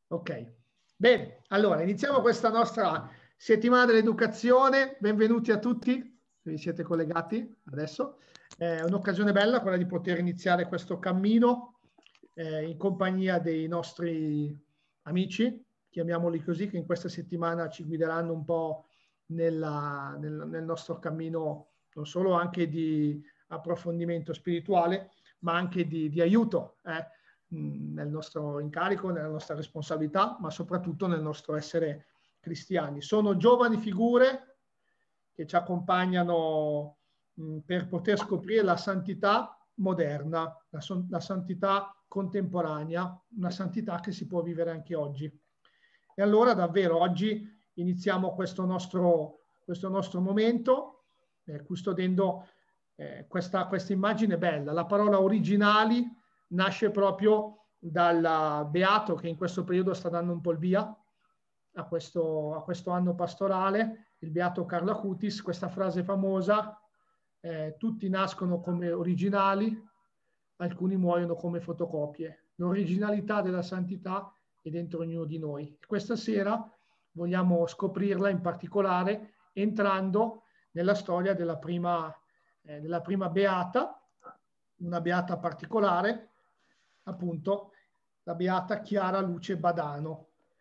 Ok, bene, allora iniziamo questa nostra settimana dell'educazione. Benvenuti a tutti, se vi siete collegati adesso. È un'occasione bella quella di poter iniziare questo cammino in compagnia dei nostri amici, chiamiamoli così, che in questa settimana ci guideranno un po' nel nostro cammino, non solo anche di approfondimento spirituale, ma anche di aiuto. Nel nostro incarico, nella nostra responsabilità, ma soprattutto nel nostro essere cristiani. Sono giovani figure che ci accompagnano per poter scoprire la santità moderna, la santità contemporanea, una santità che si può vivere anche oggi. E allora davvero oggi iniziamo questo nostro momento custodendo questa immagine bella. La parola originali nasce proprio dal beato che in questo periodo sta dando un po' il via a questo anno pastorale, il beato Carlo Acutis, questa frase famosa, tutti nascono come originali, alcuni muoiono come fotocopie. L'originalità della santità è dentro ognuno di noi. Questa sera vogliamo scoprirla in particolare entrando nella storia della prima beata, una beata particolare, appunto la beata Chiara Luce Badano.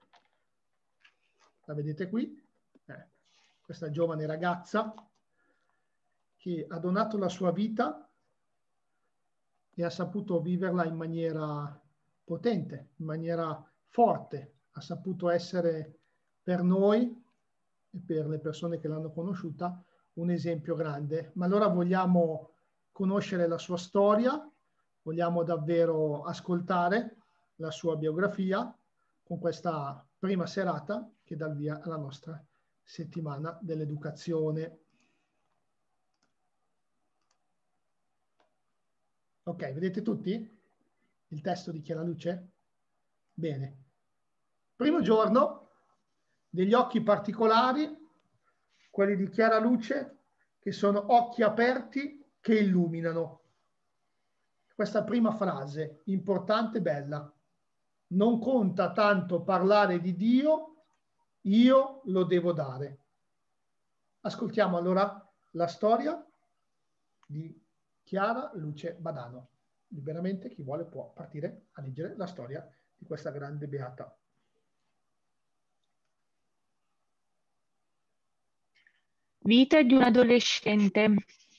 La vedete qui? Questa giovane ragazza che ha donato la sua vita e ha saputo viverla in maniera potente, in maniera forte, ha saputo essere per noi e per le persone che l'hanno conosciuta un esempio grande. Ma allora vogliamo conoscere la sua storia, vogliamo davvero ascoltare la sua biografia con questa prima serata che dà il via alla nostra settimana dell'educazione. Ok, vedete tutti il testo di Chiara Luce? Bene. Primo giorno, degli occhi particolari, quelli di Chiara Luce, che sono occhi aperti che illuminano. Questa prima frase, importante e bella. Non conta tanto parlare di Dio, io lo devo dare. Ascoltiamo allora la storia di Chiara Luce Badano. Liberamente chi vuole può partire a leggere la storia di questa grande beata. Vita di un adolescente.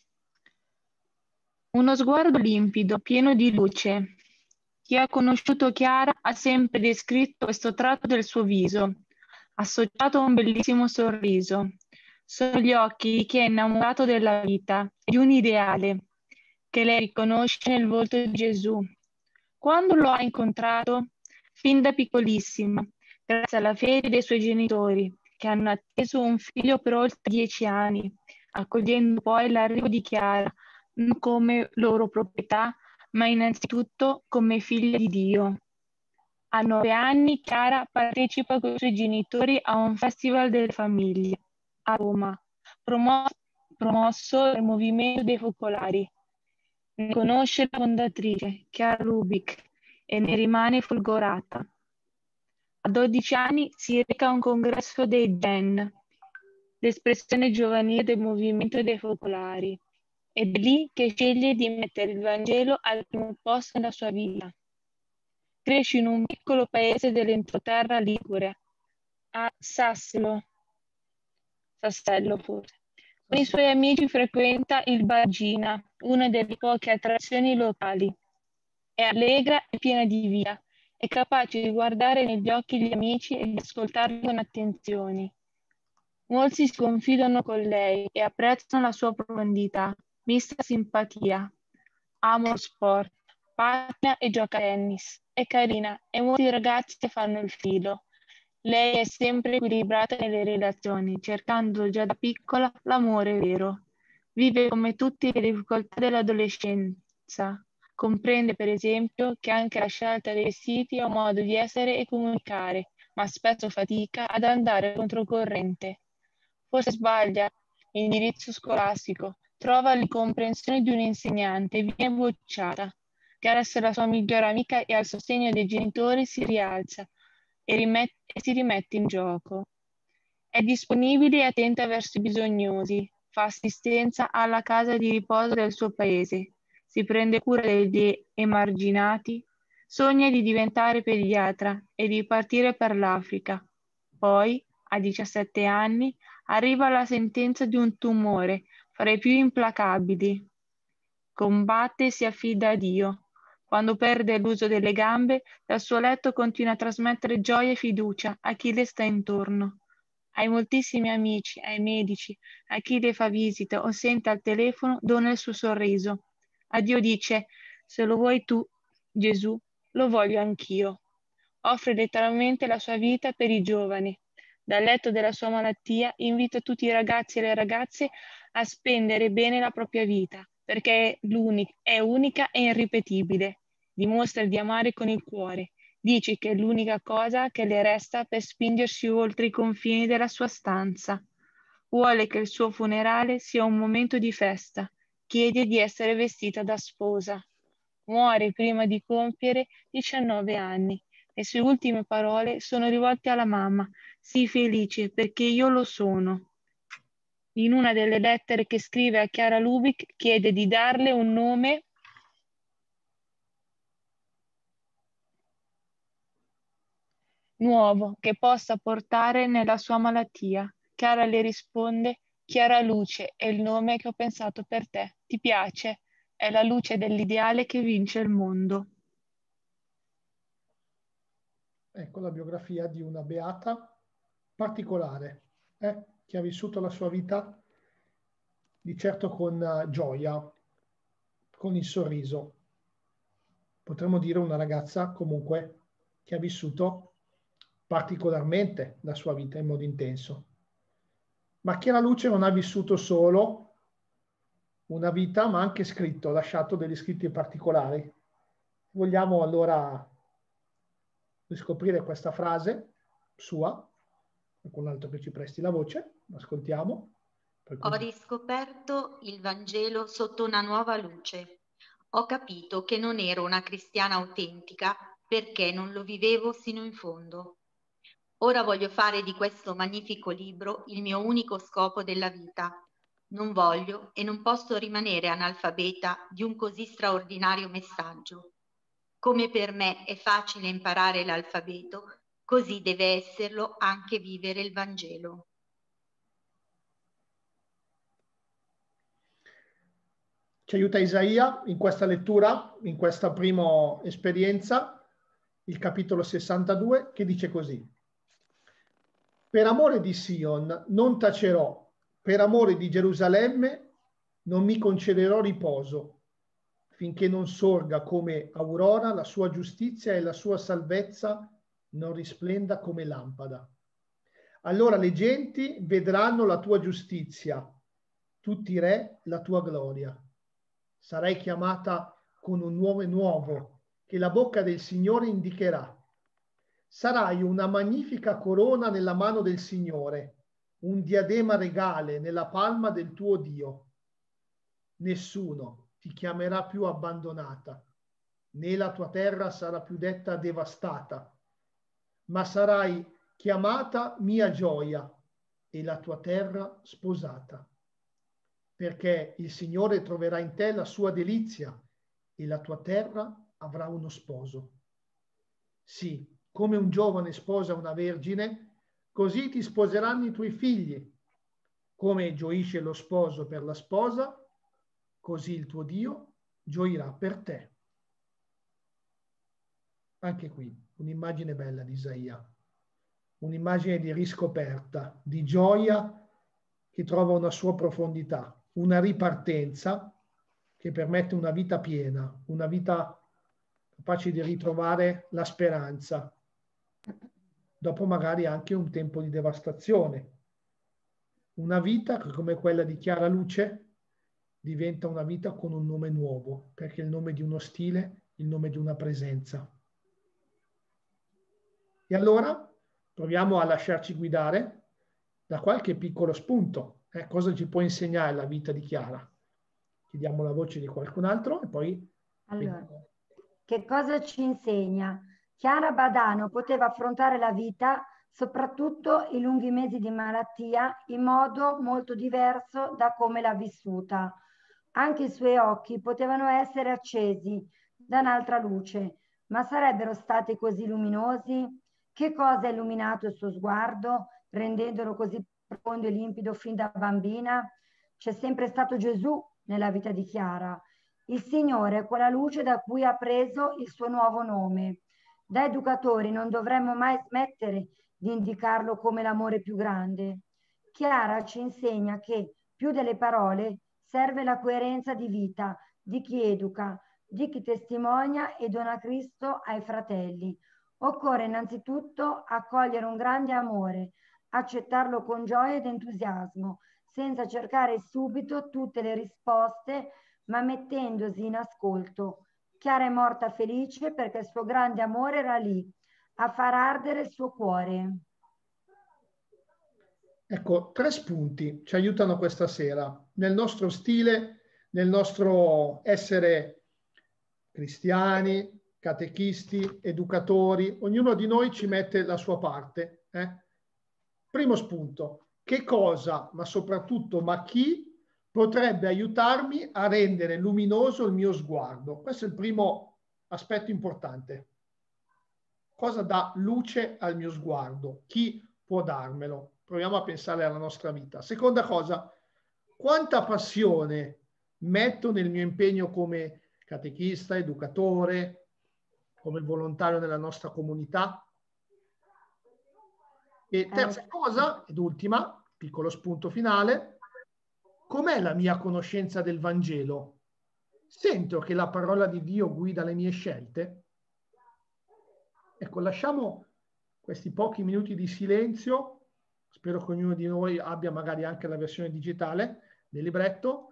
Uno sguardo limpido, pieno di luce. Chi ha conosciuto Chiara ha sempre descritto questo tratto del suo viso, associato a un bellissimo sorriso. Sono gli occhi di chi è innamorato della vita, di un ideale, che lei riconosce nel volto di Gesù. Quando lo ha incontrato? Fin da piccolissima, grazie alla fede dei suoi genitori, che hanno atteso un figlio per oltre 10 anni, accogliendo poi l'arrivo di Chiara, non come loro proprietà, ma innanzitutto come figlia di Dio. A 9 anni Chiara partecipa con i suoi genitori a un festival delle famiglie a Roma, promosso dal Movimento dei Focolari. Ne conosce la fondatrice, Chiara Rubik, e ne rimane folgorata. A 12 anni si reca a un congresso dei Gen, l'espressione giovanile del Movimento dei Focolari, ed è lì che sceglie di mettere il Vangelo al primo posto nella sua vita. Cresce in un piccolo paese dell'entroterra ligure, a Sassello forse. Con i suoi amici frequenta il Bar Gina, una delle poche attrazioni locali. È allegra e piena di vita, è capace di guardare negli occhi gli amici e di ascoltarli con attenzione. Molti si confidano con lei e apprezzano la sua profondità, mista simpatia. Ama lo sport, patina e gioca a tennis. È carina e molti ragazzi le fanno il filo. Lei è sempre equilibrata nelle relazioni, cercando già da piccola l'amore vero. Vive come tutte le difficoltà dell'adolescenza. Comprende, per esempio, che anche la scelta dei vestiti è un modo di essere e comunicare, ma spesso fatica ad andare controcorrente. Forse sbaglia l'indirizzo scolastico, trova l'incomprensione di un insegnante e viene bocciata. Grazie alla sua migliore amica e al sostegno dei genitori si rialza. e si rimette in gioco. È disponibile e attenta verso i bisognosi, fa assistenza alla casa di riposo del suo paese, si prende cura degli emarginati, sogna di diventare pediatra e di partire per l'Africa. Poi, a 17 anni, arriva la sentenza di un tumore fra i più implacabili. Combatte e si affida a Dio. Quando perde l'uso delle gambe, dal suo letto continua a trasmettere gioia e fiducia a chi le sta intorno. Ai moltissimi amici, ai medici, a chi le fa visita o sente al telefono, dona il suo sorriso. A Dio dice: se lo vuoi tu, Gesù, lo voglio anch'io. Offre letteralmente la sua vita per i giovani. Dal letto della sua malattia invita tutti i ragazzi e le ragazze a spendere bene la propria vita, perché è unica e irripetibile. Dimostra di amare con il cuore. Dici che è l'unica cosa che le resta per spingersi oltre i confini della sua stanza. Vuole che il suo funerale sia un momento di festa. Chiede di essere vestita da sposa. Muore prima di compiere 19 anni. Le sue ultime parole sono rivolte alla mamma. Sii felice perché io lo sono. In una delle lettere che scrive a Chiara Lubick chiede di darle un nome nuovo che possa portare nella sua malattia. Chiara le risponde: Chiara Luce è il nome che ho pensato per te. Ti piace? È la luce dell'ideale che vince il mondo. Ecco la biografia di una beata particolare, che ha vissuto la sua vita di certo con gioia, con il sorriso. Potremmo dire una ragazza comunque che ha vissuto particolarmente la sua vita in modo intenso. Ma Chiara Luce non ha vissuto solo una vita, ma ha anche scritto, ha lasciato degli scritti particolari. Vogliamo allora riscoprire questa frase sua, qualcun altro che ci presti la voce, ascoltiamo. Ho riscoperto il Vangelo sotto una nuova luce. Ho capito che non ero una cristiana autentica perché non lo vivevo sino in fondo. Ora voglio fare di questo magnifico libro il mio unico scopo della vita. Non voglio e non posso rimanere analfabeta di un così straordinario messaggio. Come per me è facile imparare l'alfabeto, così deve esserlo anche vivere il Vangelo. Ci aiuta Isaia in questa lettura, in questa prima esperienza, il capitolo 62, che dice così: per amore di Sion non tacerò, per amore di Gerusalemme non mi concederò riposo, finché non sorga come aurora la sua giustizia e la sua salvezza non risplenda come lampada. Allora le genti vedranno la tua giustizia, tutti i re la tua gloria. Sarai chiamata con un nome nuovo che la bocca del Signore indicherà. Sarai una magnifica corona nella mano del Signore, un diadema regale nella palma del tuo Dio. Nessuno ti chiamerà più abbandonata, né la tua terra sarà più detta devastata, ma sarai chiamata mia gioia e la tua terra sposata, perché il Signore troverà in te la sua delizia e la tua terra avrà uno sposo. Sì, come un giovane sposa una vergine, così ti sposeranno i tuoi figli. Come gioisce lo sposo per la sposa, così il tuo Dio gioirà per te. Anche qui un'immagine bella di Isaia, un'immagine di riscoperta, di gioia che trova una sua profondità, una ripartenza che permette una vita piena, una vita capace di ritrovare la speranza, dopo magari anche un tempo di devastazione. Una vita che, come quella di Chiara Luce, diventa una vita con un nome nuovo, perché è il nome di uno stile, il nome di una presenza. E allora proviamo a lasciarci guidare da qualche piccolo spunto. Cosa ci può insegnare la vita di Chiara? Chiediamo la voce di qualcun altro e poi... Allora, che cosa ci insegna? Chiara Badano poteva affrontare la vita, soprattutto i lunghi mesi di malattia, in modo molto diverso da come l'ha vissuta. Anche i suoi occhi potevano essere accesi da un'altra luce, ma sarebbero stati così luminosi? Che cosa ha illuminato il suo sguardo, rendendolo così profondo e limpido fin da bambina? C'è sempre stato Gesù nella vita di Chiara. Il Signore è quella luce da cui ha preso il suo nuovo nome. Da educatori non dovremmo mai smettere di indicarlo come l'amore più grande. Chiara ci insegna che più delle parole serve la coerenza di vita di chi educa, di chi testimonia e dona Cristo ai fratelli. Occorre innanzitutto accogliere un grande amore, accettarlo con gioia ed entusiasmo, senza cercare subito tutte le risposte, ma mettendosi in ascolto. Chiara è morta felice perché il suo grande amore era lì, a far ardere il suo cuore. Ecco, 3 spunti ci aiutano questa sera nel nostro stile, nel nostro essere cristiani, catechisti, educatori. Ognuno di noi ci mette la sua parte. Primo spunto, che cosa, ma soprattutto ma chi potrebbe aiutarmi a rendere luminoso il mio sguardo? Questo è il primo aspetto importante. Cosa dà luce al mio sguardo? Chi può darmelo? Proviamo a pensare alla nostra vita. Seconda cosa, quanta passione metto nel mio impegno come catechista, educatore, come volontario nella nostra comunità? E terza cosa, ed ultima, piccolo spunto finale, com'è la mia conoscenza del Vangelo? Sento che la parola di Dio guida le mie scelte? Ecco, lasciamo questi pochi minuti di silenzio. Spero che ognuno di noi abbia magari anche la versione digitale del libretto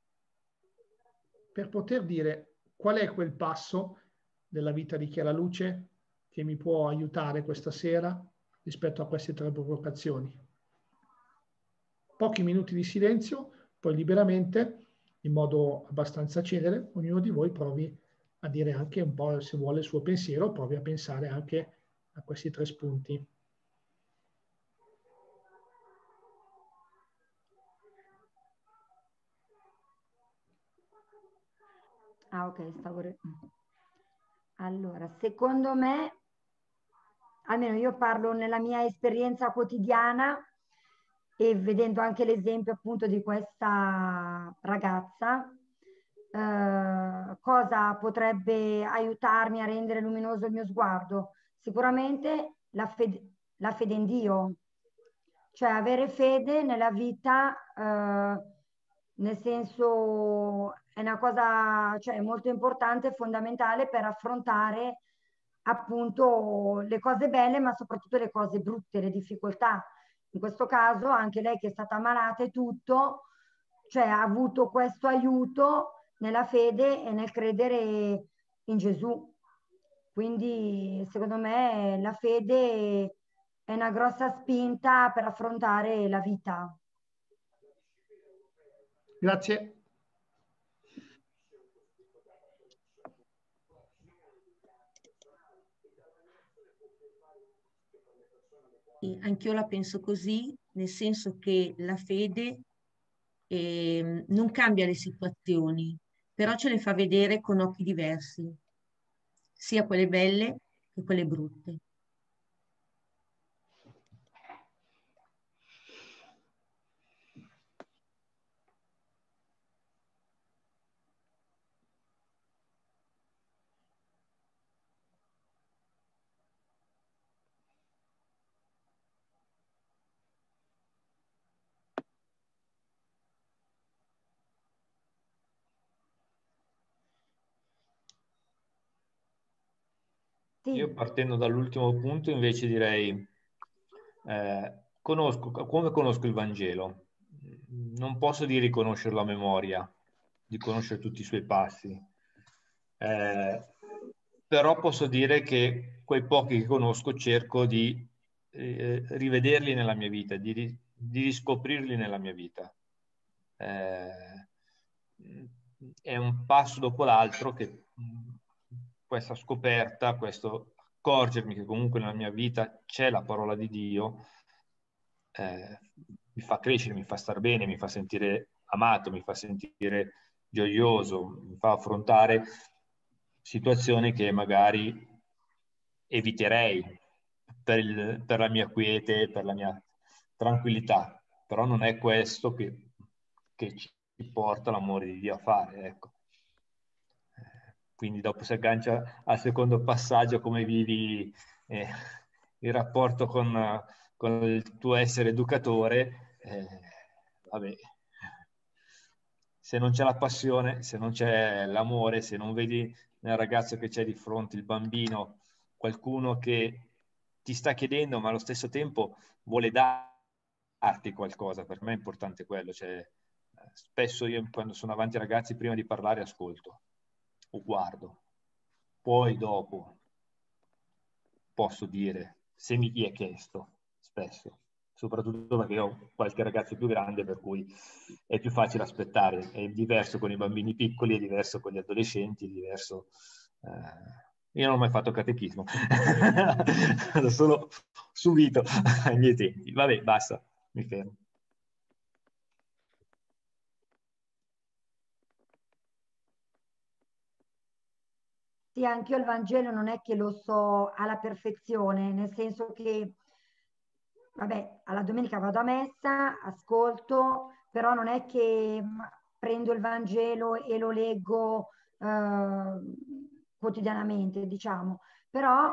per poter dire qual è quel passo della vita di Chiara Luce che mi può aiutare questa sera rispetto a queste 3 provocazioni. Pochi minuti di silenzio, poi liberamente, in modo abbastanza celere, ognuno di voi provi a dire anche un po', se vuole, il suo pensiero, provi a pensare anche a questi 3 spunti. Ah, ok, Allora, secondo me, almeno io parlo nella mia esperienza quotidiana e vedendo anche l'esempio appunto di questa ragazza, cosa potrebbe aiutarmi a rendere luminoso il mio sguardo? Sicuramente la fede in Dio, cioè avere fede nella vita, nel senso è una cosa, cioè, molto importante e fondamentale per affrontare appunto le cose belle, ma soprattutto le cose brutte, le difficoltà. In questo caso anche lei che è stata ammalata e tutto, cioè ha avuto questo aiuto nella fede e nel credere in Gesù. Quindi secondo me la fede è una grossa spinta per affrontare la vita. Grazie. Anch'io la penso così, nel senso che la fede non cambia le situazioni, però ce le fa vedere con occhi diversi, sia quelle belle che quelle brutte. Io partendo dall'ultimo punto invece direi, come conosco il Vangelo? Non posso dire di conoscerlo a memoria, di conoscere tutti i suoi passi, però posso dire che quei pochi che conosco cerco di rivederli nella mia vita, di riscoprirli nella mia vita. È un passo dopo l'altro che questa scoperta, questo accorgermi che comunque nella mia vita c'è la parola di Dio, mi fa crescere, mi fa star bene, mi fa sentire amato, mi fa sentire gioioso, mi fa affrontare situazioni che magari eviterei per la mia quiete, per la mia tranquillità, però non è questo che ci porta l'amore di Dio a fare, ecco. Quindi dopo si aggancia al secondo passaggio, come vivi il rapporto con il tuo essere educatore, vabbè, se non c'è la passione, se non c'è l'amore, se non vedi nel ragazzo che c'è di fronte, il bambino, qualcuno che ti sta chiedendo ma allo stesso tempo vuole darti qualcosa, per me è importante quello. Cioè, spesso io quando sono avanti ai ragazzi prima di parlare ascolto o guardo, poi dopo posso dire se mi è chiesto, spesso, soprattutto perché ho qualche ragazzo più grande per cui è più facile aspettare, è diverso con i bambini piccoli, è diverso con gli adolescenti, è diverso. Io non ho mai fatto catechismo, l'ho solo subito ai miei tempi. Vabbè, basta, mi fermo. Sì, anche io il Vangelo non è che lo so alla perfezione, nel senso che, vabbè, alla domenica vado a messa, ascolto, però non è che prendo il Vangelo e lo leggo quotidianamente, diciamo. Però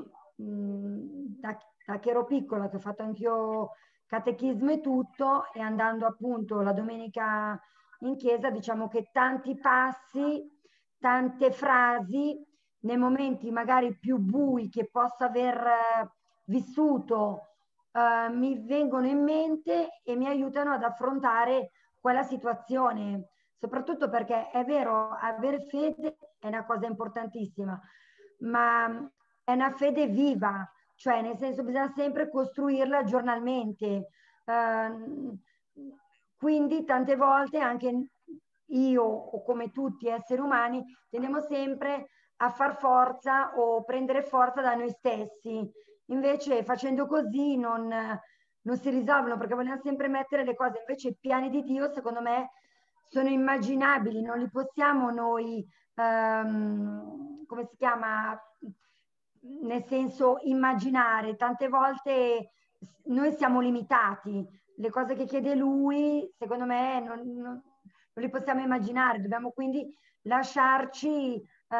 da che ero piccola, che ho fatto anch'io catechismo e tutto, e andando appunto la domenica in chiesa, diciamo che tanti passi, tante frasi, nei momenti magari più bui che posso aver vissuto, mi vengono in mente e mi aiutano ad affrontare quella situazione, soprattutto perché è vero, avere fede è una cosa importantissima, ma è una fede viva, cioè nel senso bisogna sempre costruirla giornalmente. Quindi tante volte anche io o come tutti esseri umani tendiamo sempre a far forza o prendere forza da noi stessi. Invece facendo così non si risolvono, perché vogliamo sempre mettere le cose. Invece i piani di Dio, secondo me, sono immaginabili, non li possiamo noi, come si chiama, nel senso immaginare. Tante volte noi siamo limitati. Le cose che chiede Lui, secondo me, non li possiamo immaginare. Dobbiamo quindi lasciarci,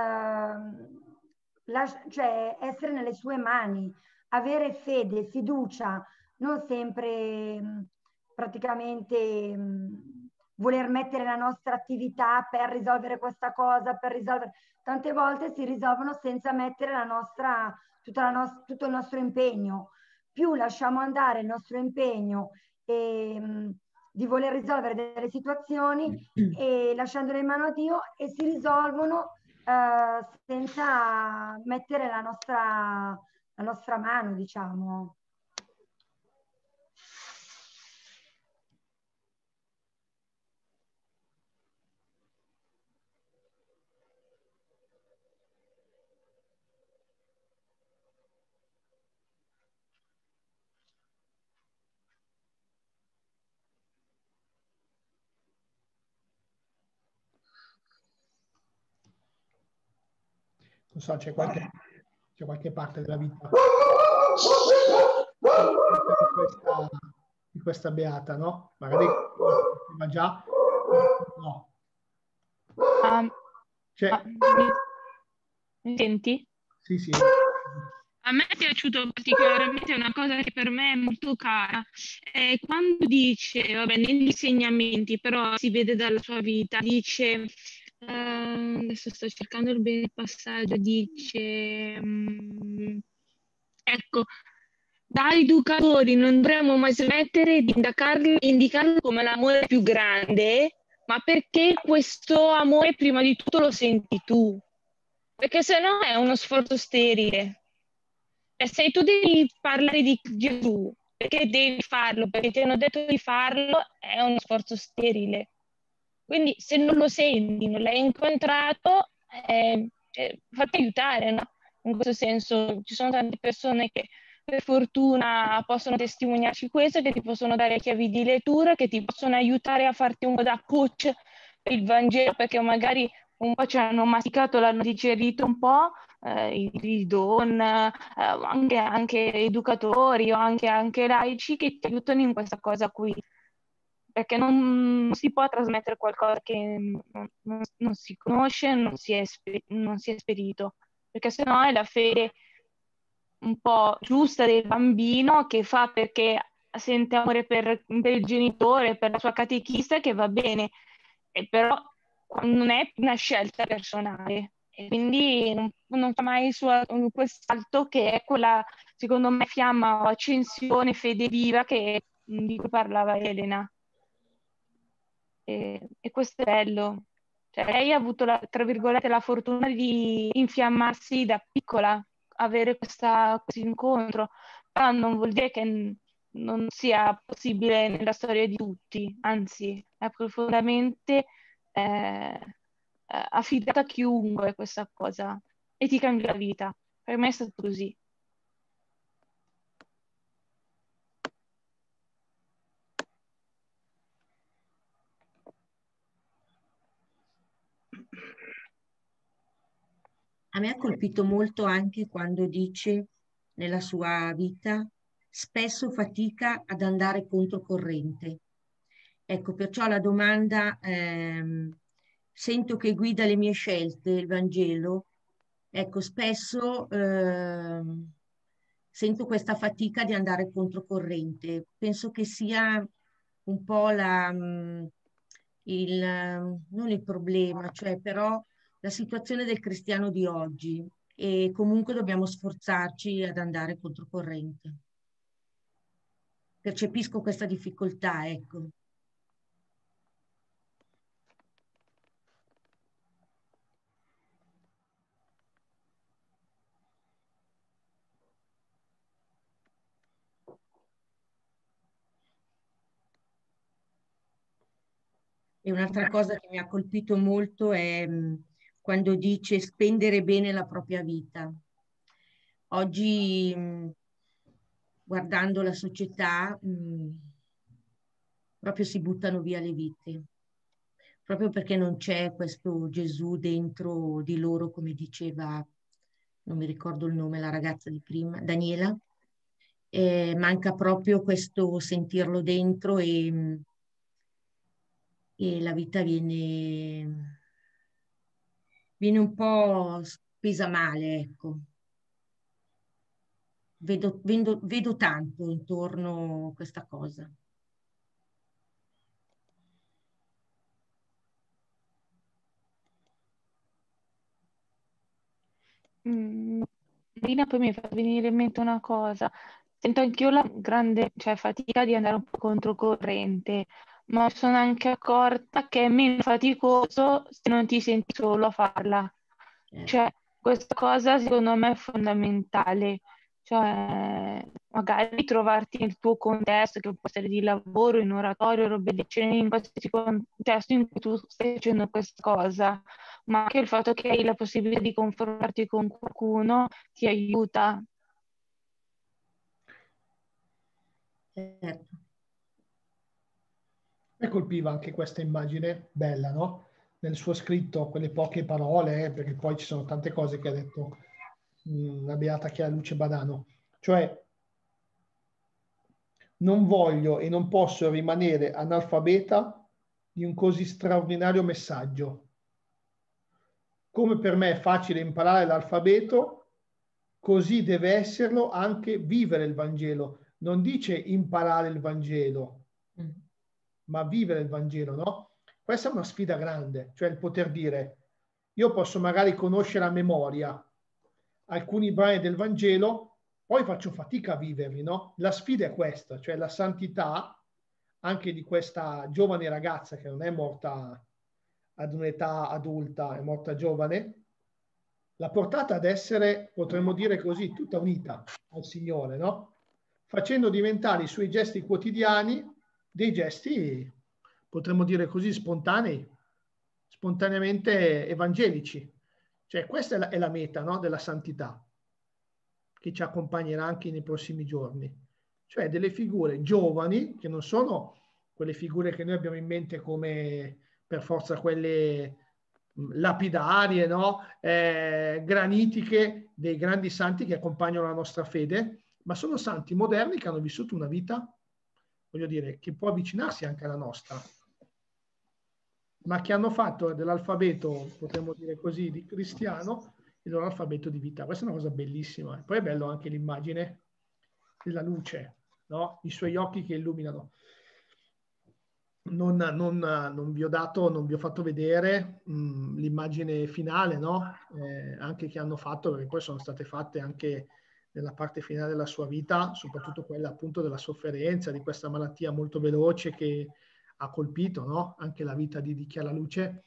cioè essere nelle sue mani, avere fede, fiducia, non sempre praticamente voler mettere la nostra attività per risolvere questa cosa, per risolvere. Tante volte si risolvono senza mettere la nostra, tutto il nostro impegno. Più lasciamo andare il nostro impegno di voler risolvere delle situazioni e lasciandole in mano a Dio, e si risolvono senza mettere la nostra mano, diciamo. Non so, c'è qualche parte della vita di questa beata, no? Magari ma già no. Mi senti? Sì, sì. A me è piaciuto particolarmente una cosa che per me è molto cara. Quando dice, vabbè, negli insegnamenti, però si vede dalla sua vita, dice, adesso sto cercando il bene passaggio, dice, ecco, da educatori non dovremmo mai smettere di indicarlo come l'amore più grande, ma perché questo amore prima di tutto lo senti tu, perché se no è uno sforzo sterile. E se tu devi parlare di Gesù, perché devi farlo, perché ti hanno detto di farlo, è uno sforzo sterile. Quindi se non lo senti, non l'hai incontrato, fatti aiutare, no? In questo senso ci sono tante persone che per fortuna possono testimoniarci questo, che ti possono dare chiavi di lettura, che ti possono aiutare a farti un po' da coach per il Vangelo, perché magari un po' ci hanno masticato, l'hanno digerito un po', i don, anche educatori o anche laici che ti aiutano in questa cosa qui. Perché non si può trasmettere qualcosa che non si conosce, non si è esperito, perché sennò è la fede un po' giusta del bambino che fa perché sente amore per il genitore, per la sua catechista, che va bene, e però non è una scelta personale. E quindi non fa mai quel salto che è quella, secondo me, fiamma o accensione, fede viva di cui parlava Elena. E questo è bello. Cioè, lei ha avuto, tra virgolette, la fortuna di infiammarsi da piccola, avere questo incontro, però non vuol dire che non sia possibile nella storia di tutti, anzi, è profondamente affidata a chiunque questa cosa e ti cambia la vita. Per me è stato così. A me ha colpito molto anche quando dice nella sua vita spesso fatica ad andare controcorrente. Ecco, perciò la domanda, sento che guida le mie scelte, il Vangelo, ecco, spesso sento questa fatica di andare controcorrente. Penso che sia un po' non il problema, cioè però la situazione del cristiano di oggi, e comunque dobbiamo sforzarci ad andare controcorrente. Percepisco questa difficoltà, ecco. E un'altra cosa che mi ha colpito molto è quando dice spendere bene la propria vita. Oggi, guardando la società, proprio si buttano via le vite, proprio perché non c'è questo Gesù dentro di loro, come diceva, non mi ricordo il nome, la ragazza di prima, Daniela. Manca proprio questo sentirlo dentro e la vita viene un po' spesa male, ecco. Vedo tanto intorno a questa cosa. Marina, poi mi è fatto venire in mente una cosa. Sento anch'io la grande, cioè, fatica di andare un po' controcorrente, ma sono anche accorta che è meno faticoso se non ti senti solo a farla. Cioè, questa cosa secondo me è fondamentale. Cioè, magari trovarti nel tuo contesto, che può essere di lavoro, in oratorio, robe del genere, in qualsiasi contesto in cui tu stai facendo questa cosa, ma anche il fatto che hai la possibilità di confrontarti con qualcuno ti aiuta. Certo. Mi colpiva anche questa immagine bella, no? Nel suo scritto, quelle poche parole, perché poi ci sono tante cose che ha detto la beata Chiara Luce Badano. Cioè, non voglio e non posso rimanere analfabeta di un così straordinario messaggio. Come per me è facile imparare l'alfabeto, così deve esserlo anche vivere il Vangelo. Non dice imparare il Vangelo, ma vivere il Vangelo, no? Questa è una sfida grande, cioè il poter dire, io posso magari conoscere a memoria alcuni brani del Vangelo, poi faccio fatica a viverli, no? La sfida è questa, cioè la santità anche di questa giovane ragazza che non è morta ad un'età adulta, è morta giovane, l'ha portata ad essere, potremmo dire così, tutta unita al Signore, no? Facendo diventare i suoi gesti quotidiani dei gesti, potremmo dire così, spontanei, spontaneamente evangelici. Cioè questa è la meta, no? Della santità. che ci accompagnerà anche nei prossimi giorni. Cioè delle figure giovani, che non sono quelle figure che noi abbiamo in mente come per forza quelle lapidarie, no? Granitiche dei grandi santi che accompagnano la nostra fede, ma sono santi moderni che hanno vissuto una vita, voglio dire, che può avvicinarsi anche alla nostra, ma che hanno fatto dell'alfabeto, potremmo dire così, di cristiano, il loro alfabeto di vita. Questa è una cosa bellissima. E poi è bello anche l'immagine della luce, no? I suoi occhi che illuminano. Non vi ho dato, non vi ho fatto vedere l'immagine finale, no? Anche che hanno fatto, perché poi sono state fatte anche nella parte finale della sua vita, soprattutto quella appunto della sofferenza, di questa malattia molto veloce che ha colpito, no? Anche la vita di Chiara Luce.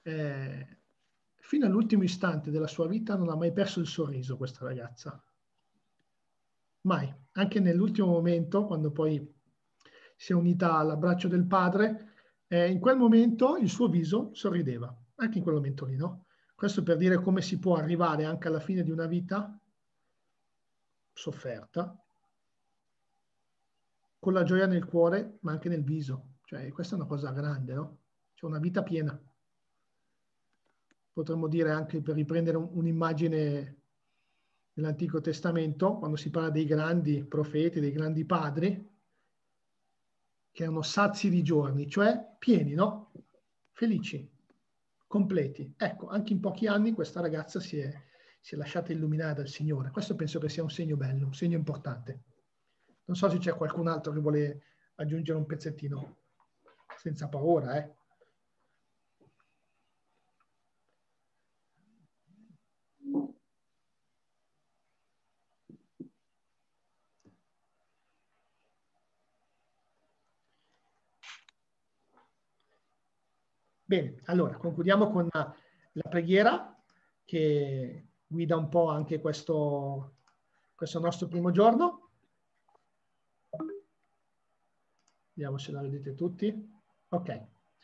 Fino all'ultimo istante della sua vita non ha mai perso il sorriso questa ragazza. Mai. Anche nell'ultimo momento, quando poi si è unita all'abbraccio del padre, in quel momento il suo viso sorrideva, anche in quel momento lì, no? Questo per dire come si può arrivare anche alla fine di una vita sofferta, con la gioia nel cuore, ma anche nel viso. Cioè, questa è una cosa grande, no? C'è una vita piena. Potremmo dire anche, per riprendere un'immagine dell'Antico Testamento, quando si parla dei grandi profeti, dei grandi padri, che erano sazi di giorni, cioè pieni, no? Felici, completi. Ecco, anche in pochi anni questa ragazza si è lasciata illuminare dal Signore. Questo penso che sia un segno bello, un segno importante. Non so se c'è qualcun altro che vuole aggiungere un pezzettino, senza paura, eh. Bene, allora concludiamo con la preghiera che guida un po' anche questo nostro primo giorno. Vediamo se la vedete tutti. Ok.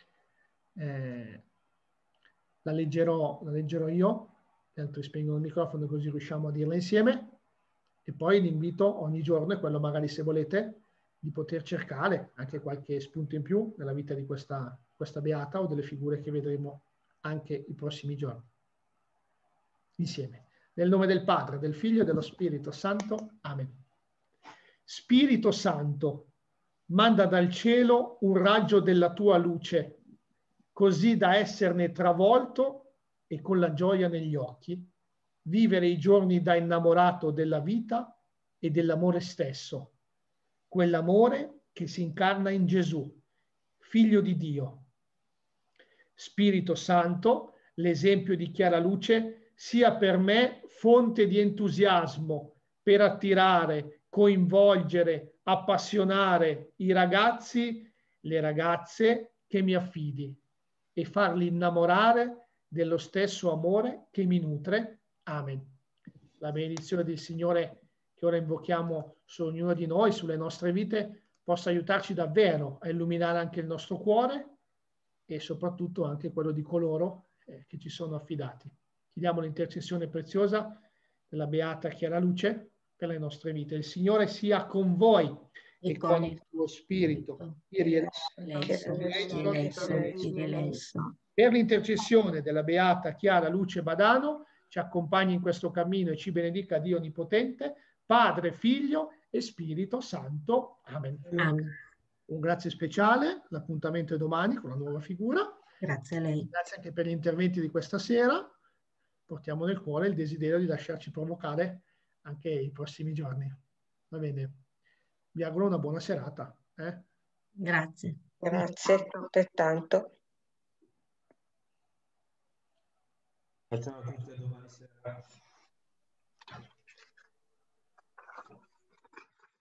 La leggerò io, gli altri spengono il microfono così riusciamo a dirla insieme. E poi l'invito ogni giorno è quello, magari se volete, di poter cercare anche qualche spunto in più nella vita di questa beata o delle figure che vedremo anche i prossimi giorni. Insieme. Nel nome del Padre, del Figlio e dello Spirito Santo. Amen. Spirito Santo, manda dal cielo un raggio della tua luce, così da esserne travolto e con la gioia negli occhi, vivere i giorni da innamorato della vita e dell'amore stesso, quell'amore che si incarna in Gesù, Figlio di Dio. Spirito Santo, l'esempio di Chiara Luce, sia per me fonte di entusiasmo per attirare, coinvolgere, appassionare i ragazzi, le ragazze che mi affidi e farli innamorare dello stesso amore che mi nutre. Amen. La benedizione del Signore che ora invochiamo su ognuno di noi, sulle nostre vite, possa aiutarci davvero a illuminare anche il nostro cuore e soprattutto anche quello di coloro che ci sono affidati. Chiediamo l'intercessione preziosa della Beata Chiara Luce per le nostre vite. Il Signore sia con voi e con il tuo spirito. Per l'intercessione della Beata Chiara Luce Badano, ci accompagni in questo cammino e ci benedica Dio Onnipotente, Padre, Figlio e Spirito Santo. Amen. Amen. Un grazie speciale, l'appuntamento è domani con la nuova figura. Grazie a lei. Grazie anche per gli interventi di questa sera. Portiamo nel cuore il desiderio di lasciarci provocare anche i prossimi giorni. Va bene. Vi auguro una buona serata. Grazie. Grazie altrettanto. Facciamo tutto domani sera.